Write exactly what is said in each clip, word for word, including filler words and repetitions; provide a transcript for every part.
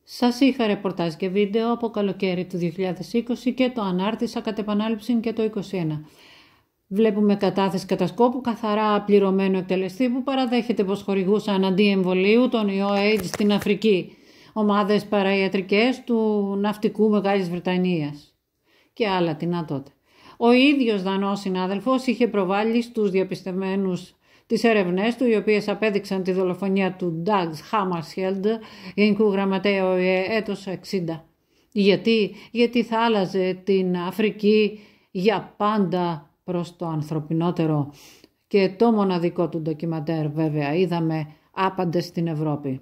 Σας είχα ρεπορτάζ και βίντεο από καλοκαίρι του δύο χιλιάδες είκοσι και το ανάρτησα κατ' επανάληψη και το είκοσι ένα. Βλέπουμε κατάθεση κατά σκόπου καθαρά πληρωμένο εκτελεστή που παραδέχεται πως χορηγούσαν αντί εμβολίου τον ιό AIDS στην Αφρική, ομάδες παραϊατρικές του ναυτικού Μεγάλης Βρετανίας και άλλα τινά τότε. Ο ίδιος Δανός συνάδελφος είχε προβάλει στους διαπιστευμένους τις έρευνές του, οι οποίες απέδειξαν τη δολοφονία του Dag Hammarskjöld, γενικού γραμματέα ΟΗΕ έτος εξήντα. Γιατί, γιατί θα άλλαζε την Αφρική για πάντα προς το ανθρωπινότερο και το μοναδικό του ντοκιμαντέρ βέβαια είδαμε άπαντες στην Ευρώπη.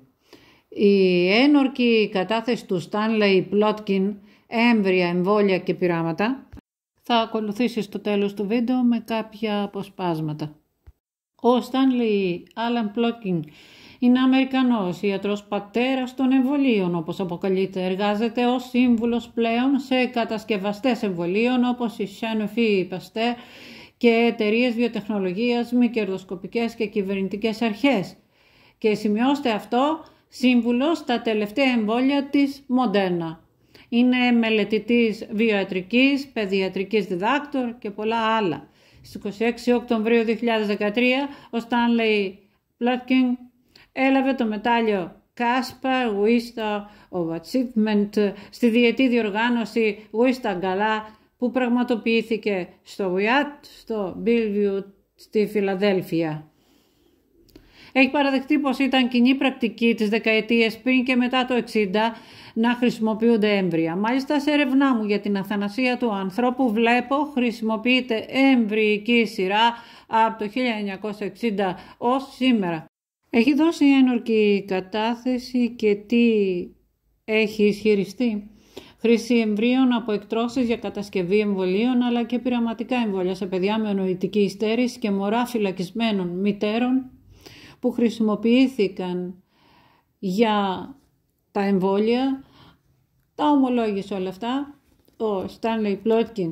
Η ένορκη κατάθεση του Stanley Plotkin, έμβρια, εμβόλια και πειράματα, θα ακολουθήσει στο τέλος του βίντεο με κάποια αποσπάσματα. Ο Stanley Alan Plotkin είναι Αμερικανός ιατρός πατέρας των εμβολίων, όπως αποκαλείται. Εργάζεται ως σύμβουλος πλέον σε κατασκευαστές εμβολίων όπως η Sanofi Pasteur και εταιρείες βιοτεχνολογίας με κερδοσκοπικές και κυβερνητικές αρχές. Και σημειώστε αυτό, σύμβουλος στα τελευταία εμβόλια της Moderna. Είναι μελετητής βιοϊατρικής, παιδιατρικής διδάκτορ και πολλά άλλα. Στις είκοσι έξι Οκτωβρίου δύο χιλιάδες δεκατρία ο Stanley Plotkin έλαβε το μετάλλιο Caspar Wistar of Achievement στη διετή διοργάνωση Wistar Gala που πραγματοποιήθηκε στο Wyatt, στο Bellevue στη Φιλαδέλφια. Έχει παραδεχτεί πως ήταν κοινή πρακτική τις δεκαετίες πριν και μετά το εξήντα να χρησιμοποιούνται έμβρια. Μάλιστα σε έρευνά μου για την αθανασία του ανθρώπου βλέπω χρησιμοποιείται εμβρυϊκή σειρά από το χίλια εννιακόσια εξήντα ως σήμερα. Έχει δώσει ένορκη κατάθεση και τι έχει ισχυριστεί. Χρήση εμβρίων από εκτρώσεις για κατασκευή εμβολίων αλλά και πειραματικά εμβόλια σε παιδιά με νοητική υστέρηση και μωρά φυλακισμένων μητέρων που χρησιμοποιήθηκαν για τα εμβόλια. Τα ομολόγησε όλα αυτά ο Stanley Plotkin.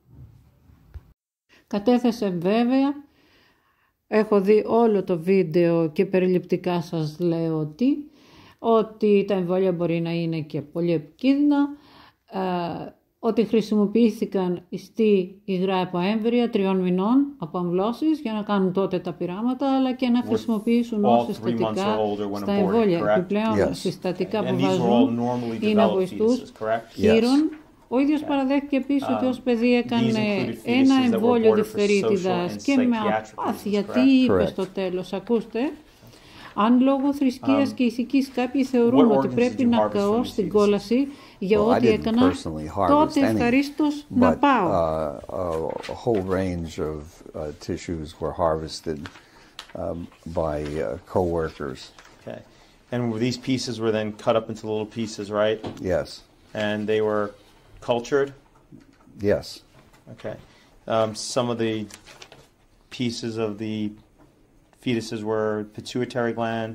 Κατέθεσε βέβαια, έχω δει όλο το βίντεο και περιληπτικά σας λέω ότι, ότι τα εμβόλια μπορεί να είναι και πολύ επικίνδυνα, ε, ότι χρησιμοποιήθηκαν ιστοί υγρά από έμβρια τριών μηνών από αμβλώσεις για να κάνουν τότε τα πειράματα, αλλά και να χρησιμοποιήσουν ως συστατικά στα εμβόλια. Επιπλέον yes. συστατικά που βάζουν είναι από ιστούς χείρων. Ο ίδιος παραδέχτηκε επίσης ότι ως παιδί έκανε ένα εμβόλιο διφθερίτιδας και με απάθεια. Τι είπε στο τέλος, ακούστε. Αν λόγω θρησκείας um, και ηθικής κάποιοι θεωρούν ότι πρέπει να καώ στην κόλαση για ό,τι well, έκανα, τότε ευχαρίστως να πάω. Uh, uh, a whole range of uh, tissues were harvested um, by uh, co-workers. Okay. And these pieces were then cut up into little pieces, right? Yes. And they were cultured? Yes. Okay. Um, some of the pieces of the fetuses were pituitary gland.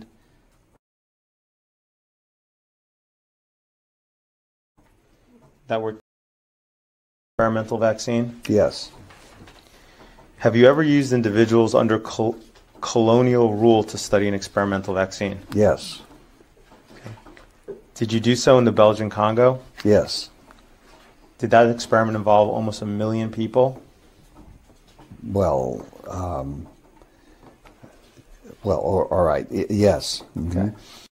That were experimental vaccine? Yes. Have you ever used individuals under col colonial rule to study an experimental vaccine? Yes. Okay. Did you do so in the Belgian Congo? Yes. Did that experiment involve almost a million people? Well, um, well, all right, yes. Okay. Mm-hmm.